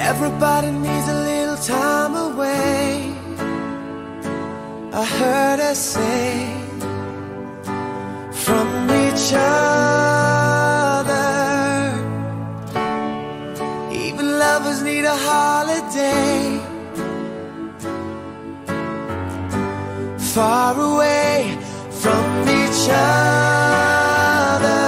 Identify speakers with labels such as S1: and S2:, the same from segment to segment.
S1: Everybody needs a little time away, I heard her say, from each other. Even lovers need a holiday, far away from each other.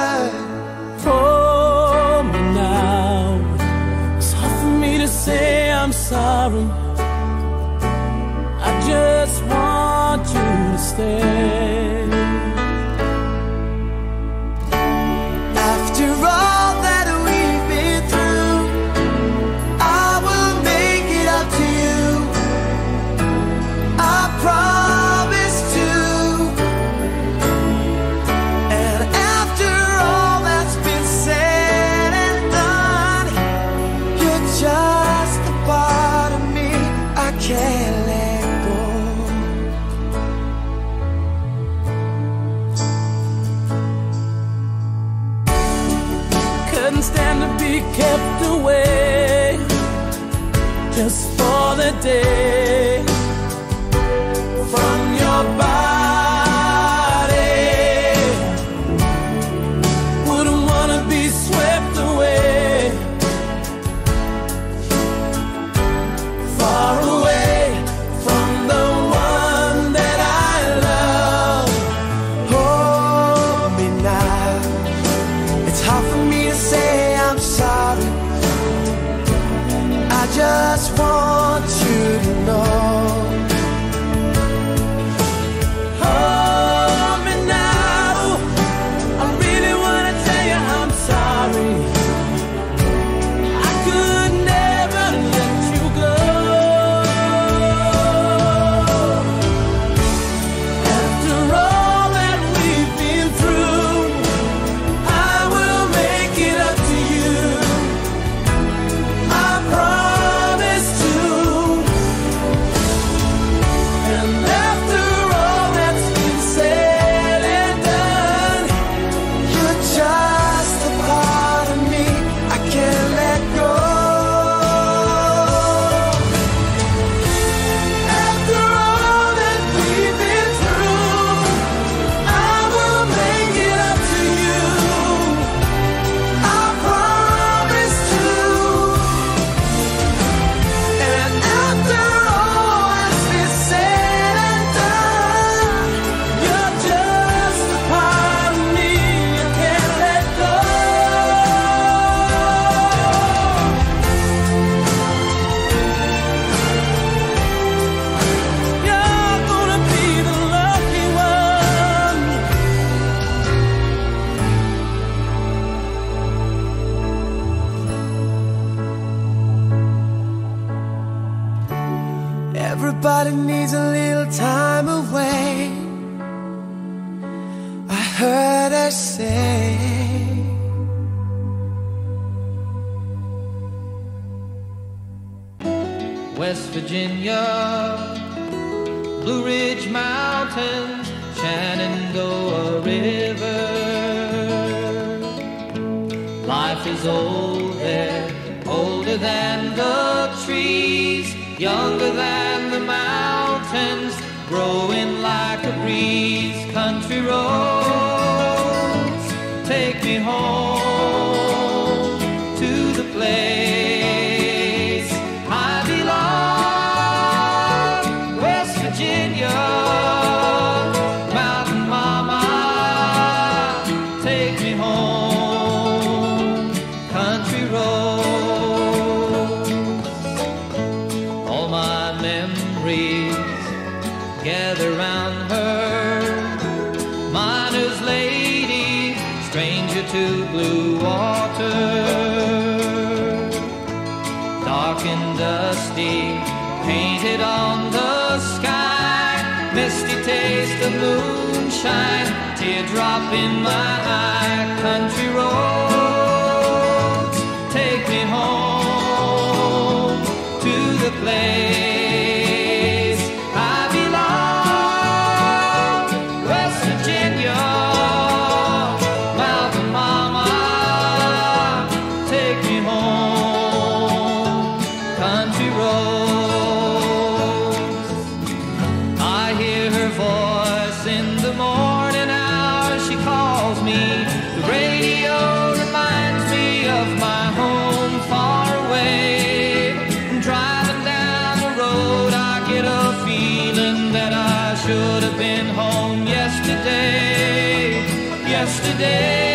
S2: For me now, it's hard for me to say I'm sorry. I just want you to stay.
S1: After all that we've been through, I will make it up to you, I promise to. And after all that's been said and done, you're just a part of me I can't let go.
S2: Couldn't stand to be kept away just for the day from your body. Wouldn't wanna be swept away, far away from the one that I love.
S1: Hold me now, it's hard for me to say I'm sorry. I just want you to know.
S2: Hold me now, I really wanna tell you I'm sorry. I could never let you go. After all that we've been through, I will make it up to you, I promise to. And after all that's been said and done,
S1: You're just a part of me I can't let go. After all that we've been through, I will make it up to you, I promise to. And after all that's been said and done,
S2: you're just a part of me I can't let go. You're gonna be the lucky one.
S1: everybody needs a little time away, I heard her say.
S3: West Virginia, Blue Ridge Mountains, Shenandoah River. Life is old there, older than the trees, younger than the mountains, growing like a breeze. Country roads, take me home to the place I belong. West Virginia, Mountain Mama, take me home. Country roads, all my memories gather round her. Miner's lady, stranger to blue water. Dark and dusty, painted on the sky, misty taste of moonshine, teardrop in my eye. Country roads, take me home to the place I belong. West Virginia, Mountain Mama, take me home. should have been home yesterday, yesterday.